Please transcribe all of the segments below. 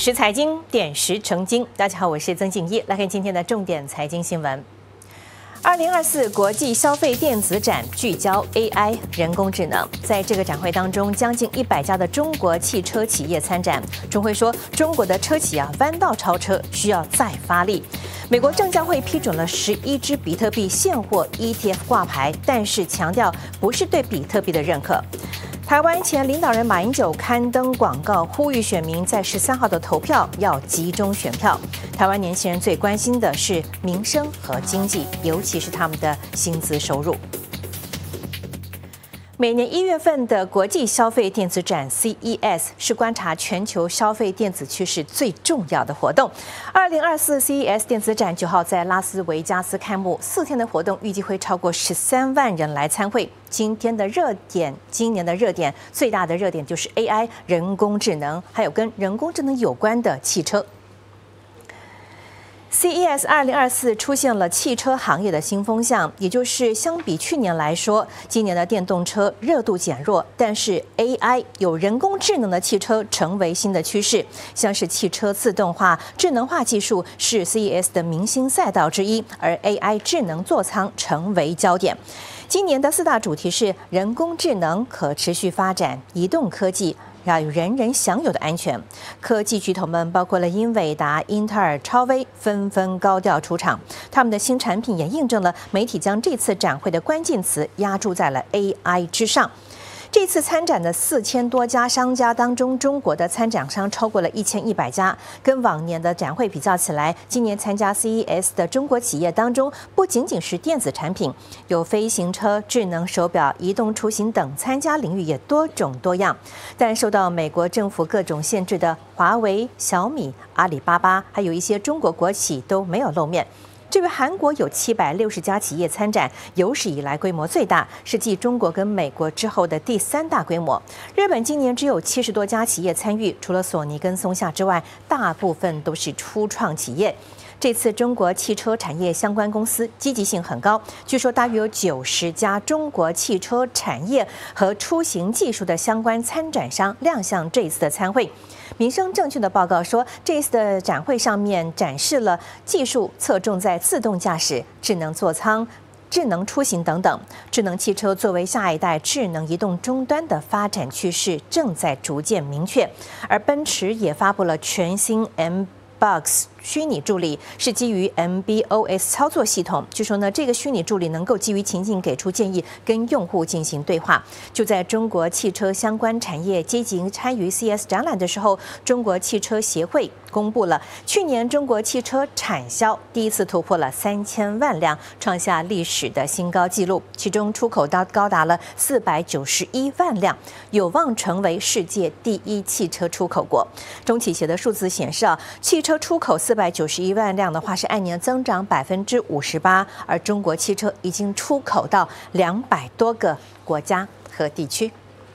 时财经，点石成金。大家好，我是曾静怡，来看今天的重点财经新闻。2024国际消费电子展聚焦 AI 人工智能，在这个展会当中，将近100家的中国汽车企业参展。中会说，中国的车企弯道超车需要再发力。美国证监会批准了11只比特币现货 ETF 挂牌，但是强调不是对比特币的认可。台湾前领导人马英九刊登广告，呼吁选民在13号的投票要集中选票。台湾年轻人最关心的是民生和经济，尤其是他们的薪资收入。每年1月份的国际消费电子展 CES 是观察全球消费电子趋势最重要的活动。2024 CES 电子展9号在拉斯维加斯开幕，4天的活动预计会超过13万人来参会。今年的热点最大的热点就是 AI 人工智能，还有跟人工智能有关的汽车。CES 2024出现了汽车行业的新风向，也就是相比去年来说，今年的电动车热度减弱，但是 AI 有人工智能的汽车成为新的趋势，像是汽车自动化、智能化技术是 CES 的明星赛道之一，而 AI 智能座舱成为焦点。今年的4大主题是人工智能、可持续发展、移动科技，要有人人享有的安全。科技巨头们包括了英伟达、英特尔、超微纷纷高调出场，他们的新产品也印证了媒体将这次展会的关键词压注在了 AI 之上。这次参展的4000多家商家当中，中国的参展商超过了1100家。跟往年的展会比较起来，今年参加 CES 的中国企业当中，不仅仅是电子产品，有飞行车、智能手表、移动出行等参加领域也多种多样。但受到美国政府各种限制的华为、小米、阿里巴巴，还有一些中国国企都没有露面。至于韩国有760家企业参展，有史以来规模最大，是继中国跟美国之后的第3大规模。日本今年只有70多家企业参与，除了索尼跟松下之外，大部分都是初创企业。这次中国汽车产业相关公司积极性很高，据说大约有90家中国汽车产业和出行技术的相关参展商亮相这一次的参会。民生证券的报告说，这次的展会上面展示了技术侧重在自动驾驶、智能座舱、智能出行等等。智能汽车作为下一代智能移动终端的发展趋势正在逐渐明确，而奔驰也发布了全新 MBUX 虚拟助理，是基于 MBOS 操作系统。据说呢，这个虚拟助理能够基于情境给出建议，跟用户进行对话。就在中国汽车相关产业积极参与 CES 展览的时候，中国汽车协会公布了去年中国汽车产销第一次突破了3000万辆，创下历史的新高纪录。其中出口高达了491万辆，有望成为世界第1汽车出口国。中汽协的数字显示汽车出口491万辆的话，是按年增长58%，而中国汽车已经出口到200多个国家和地区。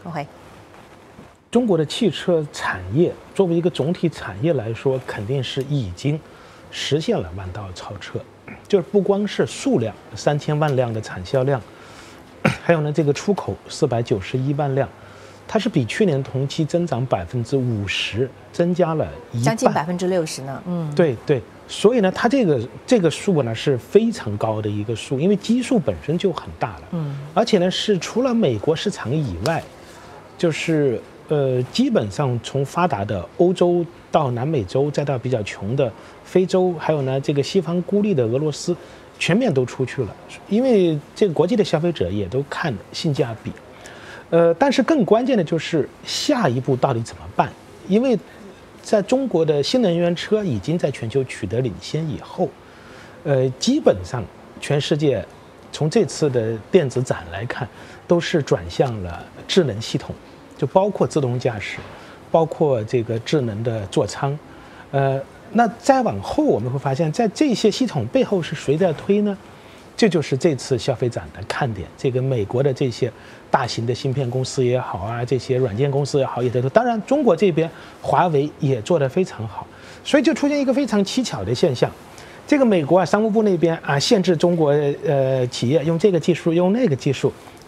中国的汽车产业作为一个总体产业来说，肯定是已经实现了弯道超车。就是不光是数量3000万辆的产销量，还有呢这个出口491万辆，它是比去年同期增长50%，增加了1半， 将近60%呢。 对，所以呢，它这个数呢是非常高的一个数，因为基数本身就很大了。而且呢是除了美国市场以外，就是基本上从发达的欧洲到南美洲，再到比较穷的非洲，还有呢这个西方孤立的俄罗斯，全面都出去了。因为这个国际的消费者也都看性价比。但是更关键的就是下一步到底怎么办？因为在中国的新能源车已经在全球取得领先以后，基本上全世界从这次的电子展来看，都是转向了智能系统，就包括自动驾驶，包括这个智能的座舱。那再往后我们会发现，在这些系统背后是谁在推呢？这就是这次消费展的看点。这个美国的这些大型的芯片公司也好这些软件公司也好也在做，当然中国这边华为也做得非常好，所以就出现一个非常蹊跷的现象。这个美国商务部那边限制中国企业用这个技术用那个技术，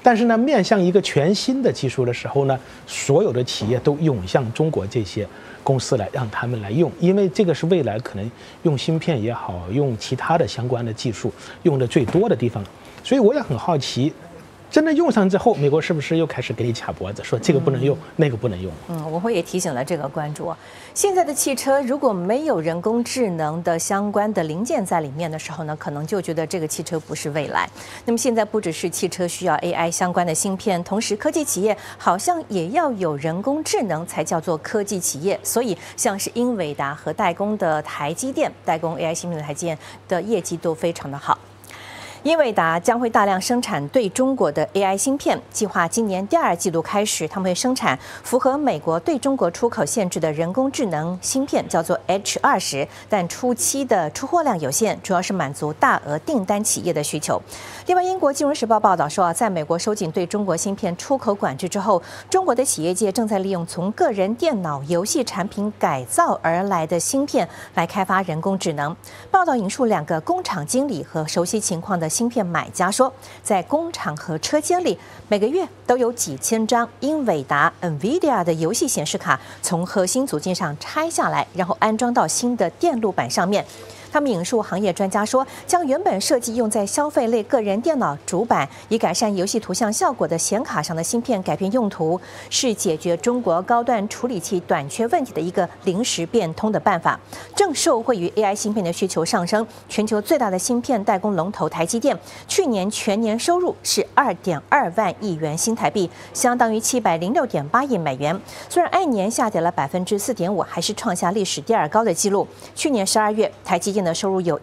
但是呢，面向一个全新的技术的时候呢，所有的企业都涌向中国这些公司来，让他们来用，因为这个是未来可能用芯片也好，用其他的相关的技术用的最多的地方。所以我也很好奇，真的用上之后，美国是不是又开始给你卡脖子，说这个不能用，那个不能用？ 我会也提醒了这个关注。现在的汽车如果没有人工智能的相关的零件在里面的时候呢，可能就觉得这个汽车不是未来。那么现在不只是汽车需要 AI 相关的芯片，同时科技企业好像也要有人工智能才叫做科技企业。所以像是英伟达和代工的台积电，代工 AI 芯片的台积电的业绩都非常的好。英伟达将会大量生产对中国的 AI 芯片，计划今年第2季度开始，他们会生产符合美国对中国出口限制的人工智能芯片，叫做 H20，但初期的出货量有限，主要是满足大额订单企业的需求。另外，英国金融时报报道说，在美国收紧对中国芯片出口管制之后，中国的企业界正在利用从个人电脑、游戏产品改造而来的芯片来开发人工智能。报道引述2个工厂经理和熟悉情况的芯片买家说，在工厂和车间里，每个月都有几千张英伟达、NVIDIA 的游戏显示卡从核心组件上拆下来，然后安装到新的电路板上面。他们引述行业专家说，将原本设计用在消费类个人电脑主板以改善游戏图像效果的显卡上的芯片改变用途，是解决中国高端处理器短缺问题的一个临时变通的办法。正受惠于 AI 芯片的需求上升，全球最大的芯片代工龙头台积电去年全年收入是2.2万亿元新台币，相当于706.8亿美元。虽然按年下跌了4.5%，还是创下历史第2高的纪录。去年12月，台积电的收入有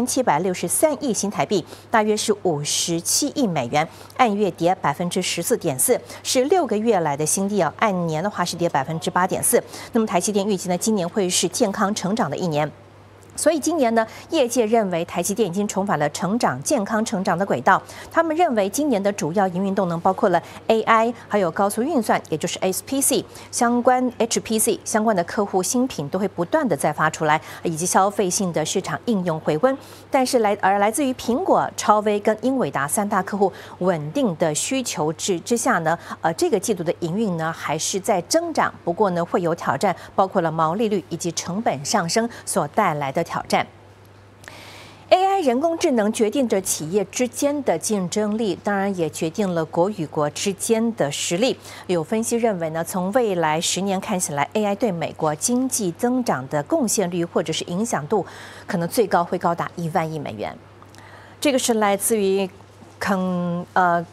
1763亿新台币，大约是57亿美元，按月跌14.4%，是6个月来的新低啊。按年的话是跌8.4%。那么台积电预计呢，今年会是健康成长的一年。所以今年呢，业界认为台积电已经重返了健康成长的轨道。他们认为今年的主要营运动能包括了 AI， 还有高速运算，也就是 HPC 相关 HPC 相关的客户新品都会不断的再发出来，以及消费性的市场应用回温。但是来自于苹果、超微跟英伟达3大客户稳定的需求之下呢，这个季度的营运呢还是在增长，不过呢会有挑战，包括了毛利率以及成本上升所带来的挑战。AI 人工智能决定着企业之间的竞争力，当然也决定了国与国之间的实力。有分析认为呢，从未来10年看起来 AI 对美国经济增长的贡献率或者是影响度，可能最高会高达1万亿美元。这个是来自于Cognizant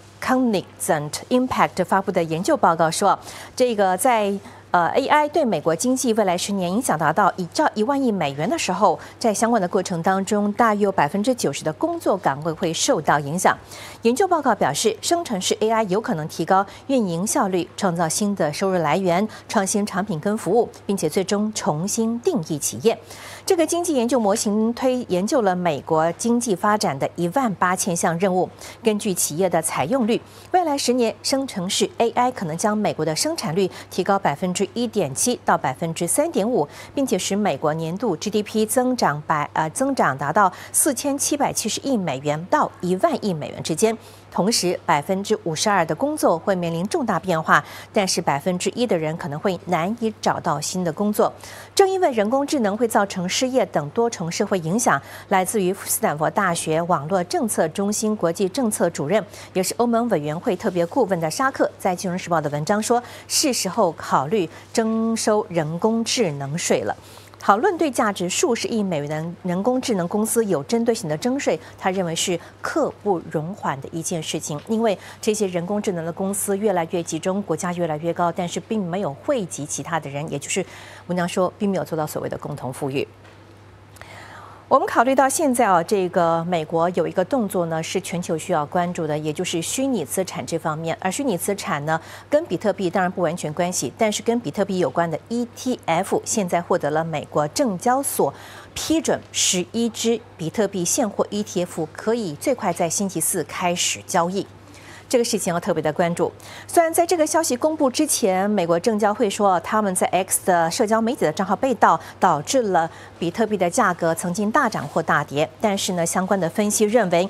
Impact 发布的研究报告说，这个在AI 对美国经济未来10年影响达到1万亿美元的时候，在相关的过程当中，大约有90%的工作岗位会受到影响。研究报告表示，生成式 AI 有可能提高运营效率，创造新的收入来源，创新产品跟服务，并且最终重新定义企业。这个经济研究模型研究了美国经济发展的18000项任务，根据企业的采用率，未来10年生成式 AI 可能将美国的生产率提高1.7%到3.5%，并且使美国年度 GDP 增长达到4770亿美元到1万亿美元之间。同时，52%的工作会面临重大变化，但是1%的人可能会难以找到新的工作。正因为人工智能会造成失业等多重社会影响，来自于斯坦福大学网络政策中心国际政策主任，也是欧盟委员会特别顾问的沙克，在《金融时报》的文章说，是时候考虑征收人工智能税了。讨论对价值数十亿美元的人工智能公司有针对性的征税，他认为是刻不容缓的一件事情，因为这些人工智能的公司越来越集中，国家越来越高，但是并没有惠及其他的人，也就是文章说，并没有做到所谓的共同富裕。我们考虑到现在这个美国有一个动作呢，是全球需要关注的，也就是虚拟资产这方面。而虚拟资产呢，跟比特币当然不完全关系，但是跟比特币有关的 ETF 现在获得了美国证交所批准，11只比特币现货 ETF 可以最快在星期4开始交易。这个事情要特别的关注。虽然在这个消息公布之前，美国证交会说他们在 X 的社交媒体的账号被盗，导致了比特币的价格曾经大涨或大跌，但是呢，相关的分析认为，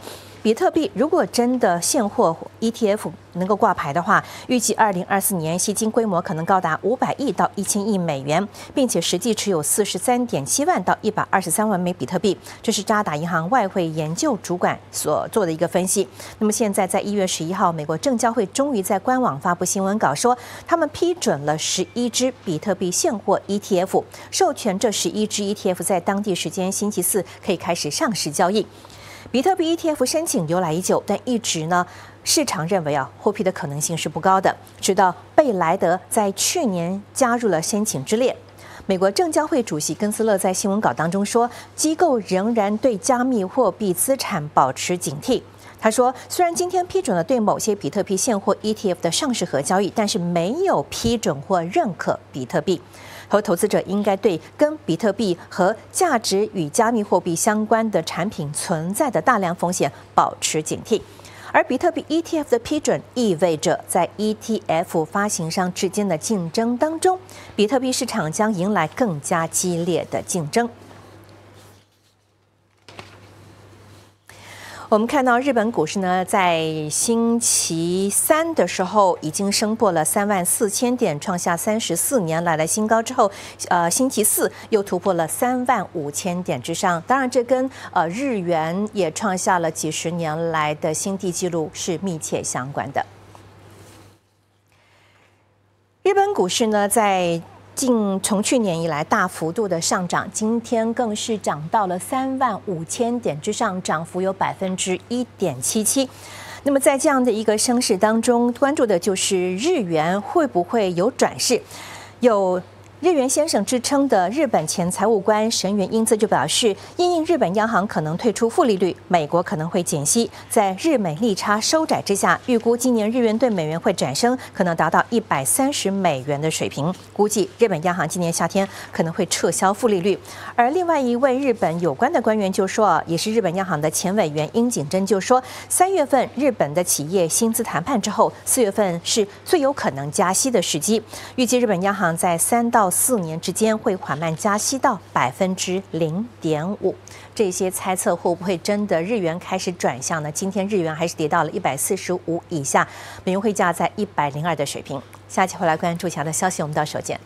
比特币如果真的现货 ETF 能够挂牌的话，预计2024年吸金规模可能高达500亿到1000亿美元，并且实际持有43.7万到123万枚比特币。这是渣打银行外汇研究主管所做的一个分析。那么现在在1月11号，美国证交会终于在官网发布新闻稿说，他们批准了11只比特币现货 ETF， 授权这11只 ETF 在当地时间星期四可以开始上市交易。比特币 ETF 申请由来已久，但一直呢，市场认为获批的可能性是不高的。直到贝莱德在去年加入了申请之列。美国证交会主席根斯勒在新闻稿当中说，机构仍然对加密货币资产保持警惕。他说，虽然今天批准了对某些比特币现货 ETF 的上市和交易，但是没有批准或认可比特币。和投资者应该对跟比特币和价值与加密货币相关的产品存在的大量风险保持警惕。而比特币 ETF 的批准意味着，在 ETF 发行商之间的竞争当中，比特币市场将迎来更加激烈的竞争。我们看到日本股市呢，在星期三的时候已经升破了34000点，创下34年来的新高之后，星期四又突破了35000点之上。当然，这跟日元也创下了几十年来的新低纪录是密切相关的。日本股市呢，从去年以来大幅度的上涨，今天更是涨到了35000点之上，涨幅有1.77%。那么在这样的一个升势当中，关注的就是日元会不会有转势。有日元先生之称的日本前财务官神原英姿就表示，因应日本央行可能退出负利率，美国可能会减息，在日美利差收窄之下，预估今年日元对美元会转升，可能达到130美元的水平。估计日本央行今年夏天可能会撤销负利率。而另外一位日本有关的官员就说，也是日本央行的前委员樱井真就说，3月份日本的企业薪资谈判之后，4月份是最有可能加息的时机。预计日本央行在3到4年之间会缓慢加息到0.5%。这些猜测会不会真的日元开始转向呢？今天日元还是跌到了145以下，美元汇价在102的水平。下期回来关注其他的消息，我们到时候见。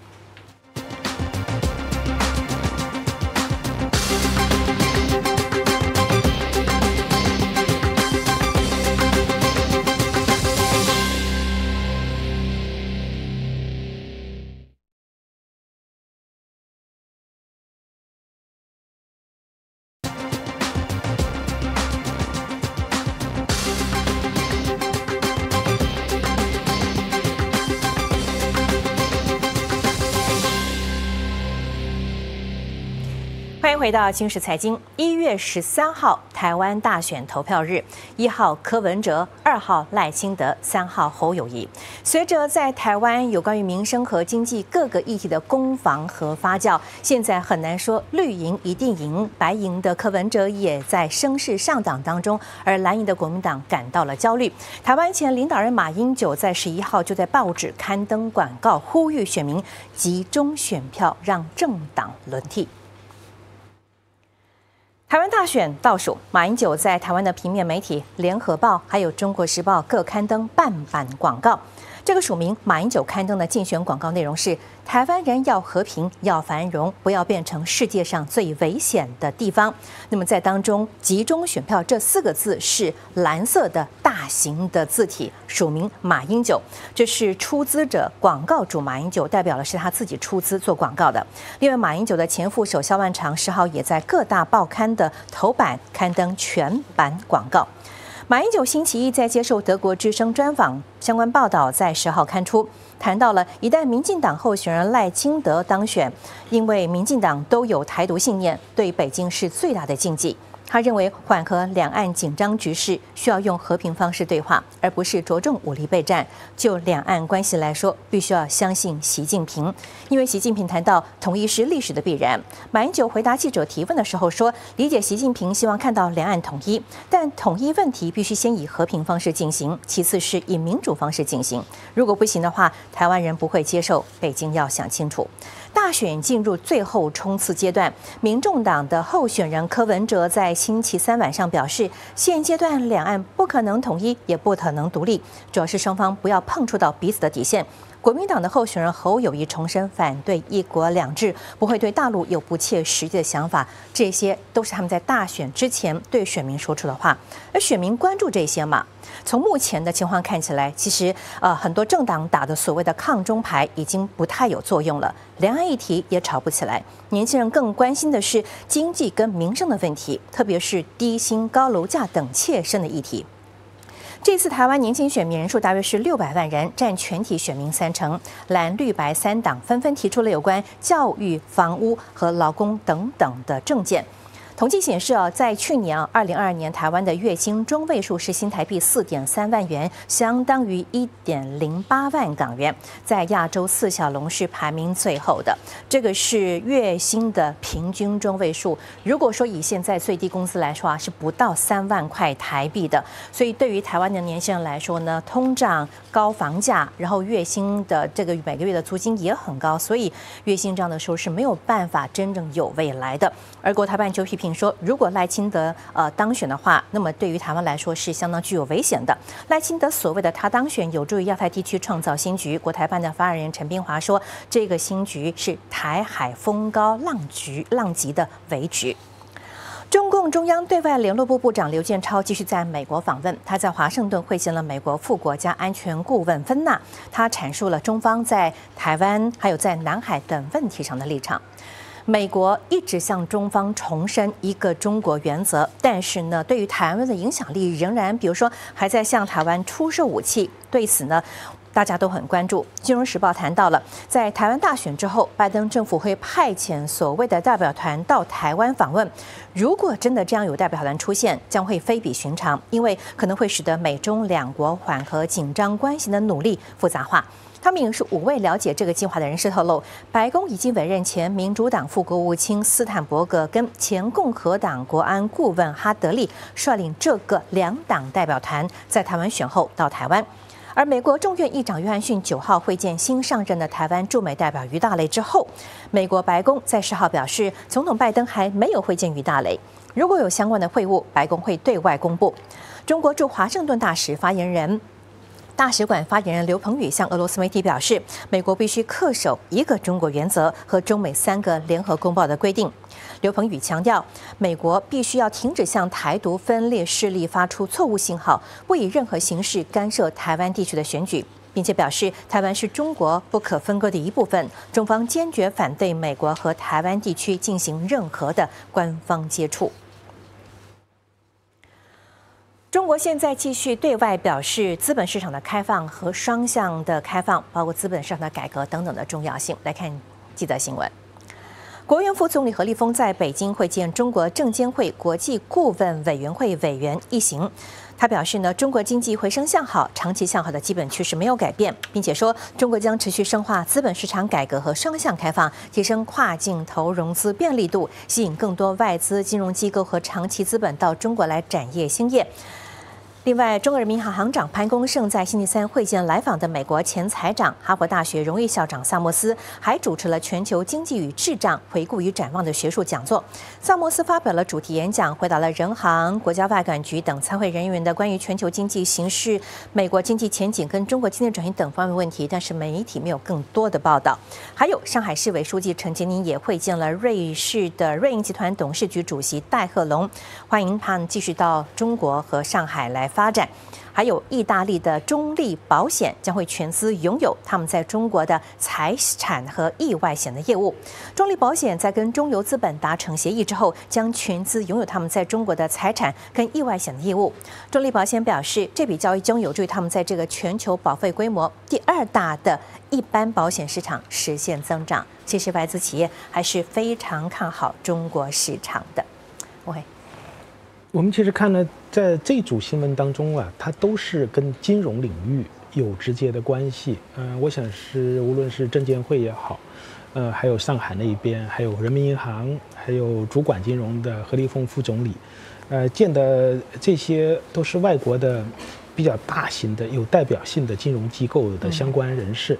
欢迎回到今时财经。1月13号，台湾大选投票日，1号柯文哲，2号赖清德，3号侯友宜。随着在台湾有关于民生和经济各个议题的攻防和发酵，现在很难说绿营一定赢，白营的柯文哲也在声势上档当中，而蓝营的国民党感到了焦虑。台湾前领导人马英九在11号就在报纸刊登广告，呼吁选民集中选票，让政党轮替。台湾大选倒数，马英九在台湾的平面媒体《联合报》还有《中国时报》各刊登半版广告。这个署名马英九刊登的竞选广告内容是：台湾人要和平，要繁荣，不要变成世界上最危险的地方。那么在当中，集中选票这4个字是蓝色的大型的字体，署名马英九。这是出资者广告主马英九，代表的是他自己出资做广告的。另外，马英九的前副手萧万长10号也在各大报刊的头版刊登全版广告。马英九星期一在接受德国之声专访，相关报道在10号刊出，谈到了一旦民进党候选人赖清德当选，因为民进党都有台独信念，对北京是最大的禁忌。他认为缓和两岸紧张局势需要用和平方式对话，而不是着重武力备战。就两岸关系来说，必须要相信习近平，因为习近平谈到统一是历史的必然。马英九回答记者提问的时候说，理解习近平希望看到两岸统一，但统一问题必须先以和平方式进行，其次是以民主方式进行。如果不行的话，台湾人不会接受，北京要想清楚。大选进入最后冲刺阶段，民众党的候选人柯文哲在星期三晚上表示，现阶段两岸不可能统一，也不可能独立，主要是双方不要碰触到彼此的底线。国民党的候选人侯友宜重申反对一国两制，不会对大陆有不切实际的想法，这些都是他们在大选之前对选民说出的话。而选民关注这些嘛？从目前的情况看起来，其实很多政党打的所谓的抗中牌已经不太有作用了，两岸议题也吵不起来。年轻人更关心的是经济跟民生的问题，特别是低薪、高楼价等切身的议题。这次台湾年轻选民人数大约是600万人，占全体选民30%。蓝绿白三党纷纷提出了有关教育、房屋和劳工等等的政见。统计显示在去年2022年，台湾的月薪中位数是新台币4.3万元，相当于1.08万港元，在亚洲4小龙是排名最后的。这个是月薪的平均中位数。如果说以现在最低工资来说是不到3万块台币的。所以对于台湾的年轻人来说呢，通胀、高房价，然后月薪的这个每个月的租金也很高，所以月薪这样的收入是没有办法真正有未来的。而国台办就批评说，如果赖清德当选的话，那么对于台湾来说是相当具有危险的。赖清德所谓的他当选有助于亚太地区创造新局，国台办的发言人陈彬华说，这个新局是台海风高浪急的危局。中共中央对外联络部部长刘建超继续在美国访问，他在华盛顿会见了美国副国家安全顾问芬纳，他阐述了中方在台湾还有在南海等问题上的立场。美国一直向中方重申一个中国原则，但是呢，对于台湾的影响力仍然，比如说还在向台湾出售武器。对此呢，大家都很关注。《金融时报》谈到了，在台湾大选之后，拜登政府会派遣所谓的代表团到台湾访问。如果真的这样有代表团出现，将会非比寻常，因为可能会使得美中两国缓和紧张关系的努力复杂化。他们也是5位了解这个计划的人士透露，白宫已经委任前民主党副国务卿斯坦伯格跟前共和党国安顾问哈德利率领这个2党代表团在台湾选后到台湾。而美国众院议长约翰逊9号会见新上任的台湾驻美代表于大雷之后，美国白宫在10号表示，总统拜登还没有会见于大雷，如果有相关的会晤，白宫会对外公布。中国驻华盛顿大使馆发言人刘鹏宇向俄罗斯媒体表示，美国必须恪守一个中国原则和中美3个联合公报的规定。刘鹏宇强调，美国必须要停止向台独分裂势力发出错误信号，不以任何形式干涉台湾地区的选举，并且表示台湾是中国不可分割的一部分，中方坚决反对美国和台湾地区进行任何的官方接触。中国现在继续对外表示资本市场的开放和双向的开放，包括资本市场的改革等等的重要性。来看记者新闻。国务院副总理何立峰在北京会见中国证监会国际顾问委员会委员一行。他表示呢，中国经济回升向好，长期向好的基本趋势没有改变，并且说中国将持续深化资本市场改革和双向开放，提升跨境投融资便利度，吸引更多外资金融机构和长期资本到中国来展业兴业。另外，中国人民银行行长潘功胜在星期三会见来访的美国前财长、哈佛大学荣誉校长萨默斯，还主持了全球经济与智障回顾与展望的学术讲座。萨默斯发表了主题演讲，回答了人行、国家外管局等参会人员的关于全球经济形势、美国经济前景跟中国经济转型等方面问题，但是媒体没有更多的报道。还有，上海市委书记陈洁宁也会见了瑞士的瑞银集团董事局主席戴鹤龙，欢迎他们继续到中国和上海来发展。还有意大利的中立保险将会全资拥有他们在中国的财产和意外险的业务。中立保险在跟中油资本达成协议之后，将全资拥有他们在中国的财产跟意外险的业务。中立保险表示，这笔交易将有助于他们在这个全球保费规模第2大的一般保险市场实现增长。其实外资企业还是非常看好中国市场的。OK。 我们其实看呢，在这组新闻当中啊，它都是跟金融领域有直接的关系。我想是无论是证监会也好，还有上海那一边，还有人民银行，还有主管金融的何立峰副总理，见的这些都是外国的比较大型的、有代表性的金融机构的相关人士。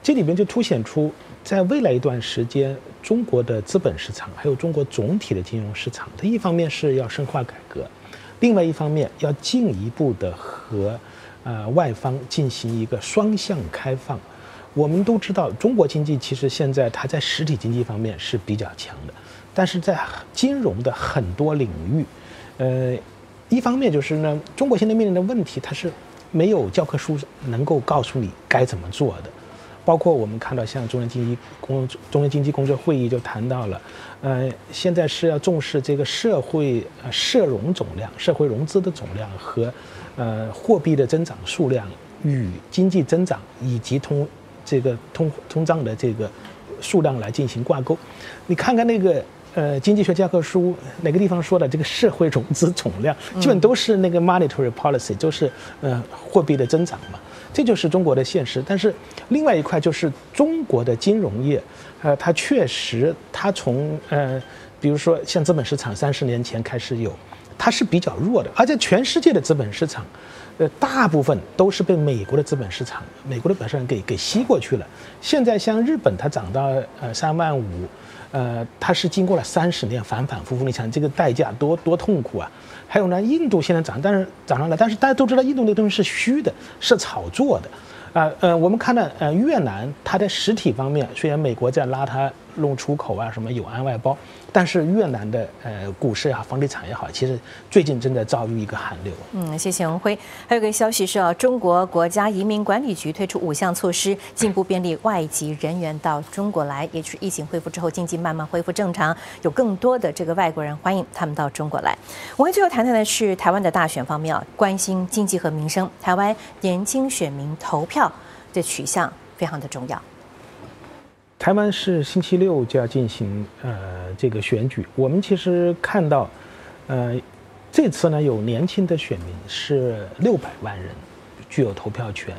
这里边就凸显出，在未来一段时间，中国的资本市场还有中国总体的金融市场，它一方面是要深化改革，另外一方面要进一步的和外方进行一个双向开放。我们都知道，中国经济其实现在它在实体经济方面是比较强的，但是在金融的很多领域，一方面就是呢，中国现在面临的问题，它是没有教科书能够告诉你该怎么做的。包括我们看到，像中央经济工作会议就谈到了，现在是要重视这个社会社融总量、社会融资的总量和货币的增长数量与经济增长以及通胀的这个数量来进行挂钩。你看看那个经济学教科书哪个地方说的这个社会融资总量，基本都是那个 monetary policy， 都是货币的增长嘛。这就是中国的现实。但是另外一块就是中国的金融业，它确实它从比如说像资本市场30年前开始有，它是比较弱的，而且全世界的资本市场，大部分都是被美国的资本市场给吸过去了。现在像日本，它涨到35000，它是经过了30年反反复复，你想这个代价多痛苦啊！还有呢，印度现在涨上来，但是大家都知道印度那东西是虚的，是炒作的。我们看到越南，它在实体方面虽然美国在拉它弄出口啊，什么有安外包，但是越南的股市也好，房地产也好，其实最近正在遭遇一个寒流。 谢谢文辉。还有个消息是中国国家移民管理局推出5项措施，进一步便利外籍人员到中国来，也就是疫情恢复之后，经济慢慢恢复正常，有更多的这个外国人欢迎他们到中国来。我们最后谈谈的是台湾的大选方面关心经济和民生，台湾年轻选民投票的取向非常的重要。 台湾是星期六就要进行这个选举，我们其实看到，这次呢有年轻的选民是600万人具有投票权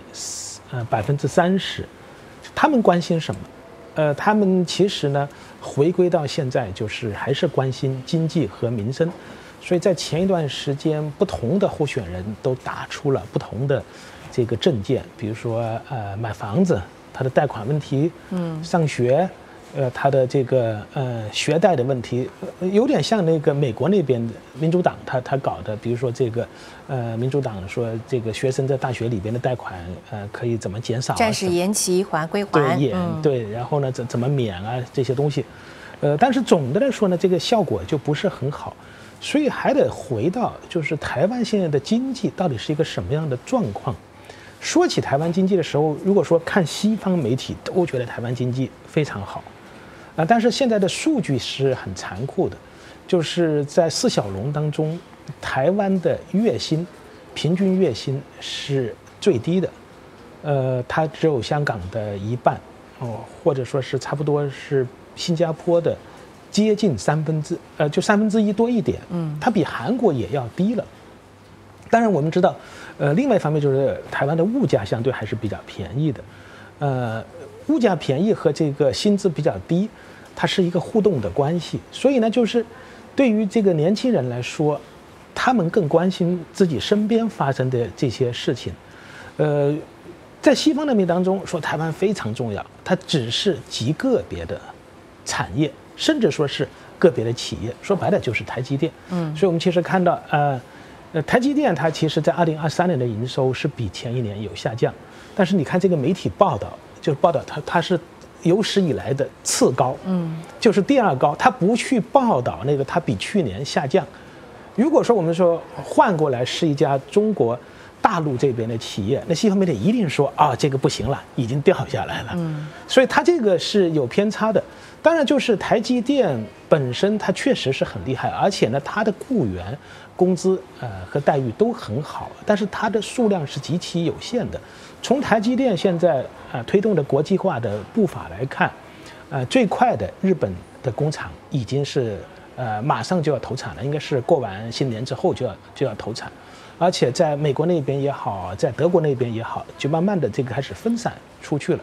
，30%，他们关心什么？他们其实呢回归到现在就是还是关心经济和民生，所以在前一段时间，不同的候选人都打出了不同的这个政见，比如说买房子。他的贷款问题，上学，他的这个学贷的问题，有点像那个美国那边的民主党他搞的，比如说这个民主党说这个学生在大学里边的贷款可以怎么减少， 暂时延期归还， 对，然后呢怎么免啊这些东西，但是总的来说呢，这个效果就不是很好，所以还得回到就是台湾现在的经济到底是一个什么样的状况。说起台湾经济的时候，如果说看西方媒体都觉得台湾经济非常好，但是现在的数据是很残酷的，就是在4小龙当中，台湾的月薪平均月薪是最低的，它只有香港的1半，或者说是差不多是新加坡的接近就1/3多一点，它比韩国也要低了。当然我们知道，另外一方面就是台湾的物价相对还是比较便宜的，物价便宜和这个薪资比较低，它是一个互动的关系。所以呢，就是对于这个年轻人来说，他们更关心自己身边发生的这些事情。在西方那边当中说台湾非常重要，它只是极个别的产业，甚至说是个别的企业，说白了就是台积电。所以我们其实看到台积电它其实在2023年的营收是比前一年有下降，但是你看这个媒体报道，就报道它是有史以来的次高，就是第2高，它不去报道那个它比去年下降。如果说我们说换过来是一家中国大陆这边的企业，那西方媒体一定说这个不行了，已经掉下来了。所以它这个是有偏差的。当然就是台积电本身它确实是很厉害，而且呢它的雇员工资和待遇都很好，但是它的数量是极其有限的。从台积电现在推动的国际化的步伐来看，最快的日本的工厂已经是马上就要投产了，应该是过完新年之后就要投产，而且在美国那边也好，在德国那边也好，就慢慢的这个开始分散出去了。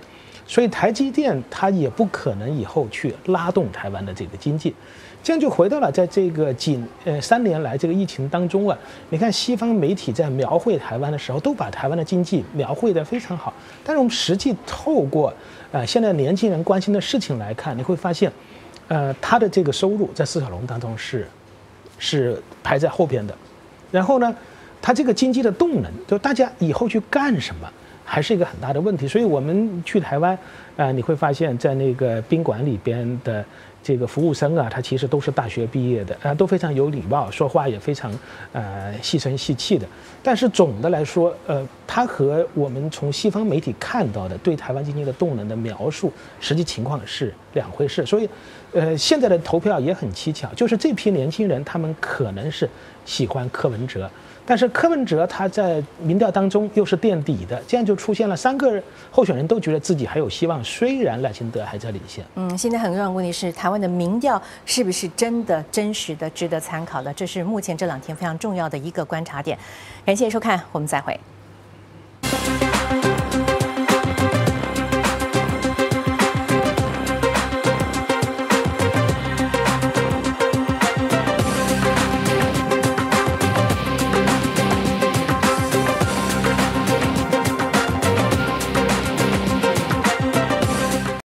所以台积电它也不可能以后去拉动台湾的这个经济。这样就回到了在这个3年来这个疫情当中啊，你看西方媒体在描绘台湾的时候，都把台湾的经济描绘得非常好。但是我们实际透过现在年轻人关心的事情来看，你会发现，他的这个收入在四小龙当中是排在后边的。然后呢，他这个经济的动能，就大家以后去干什么，还是一个很大的问题。所以我们去台湾，你会发现在那个宾馆里边的这个服务生啊，他其实都是大学毕业的，都非常有礼貌，说话也非常细声细气的。但是总的来说，他和我们从西方媒体看到的对台湾经济的动能的描述，实际情况是两回事。所以，现在的投票也很蹊跷，就是这批年轻人他们可能是喜欢柯文哲。但是柯文哲他在民调当中又是垫底的，这样就出现了3个候选人都觉得自己还有希望，虽然赖清德还在领先。 现在很重要的问题是，台湾的民调是不是真的真实的值得参考的？这是目前这2天非常重要的一个观察点。感谢收看，我们再会。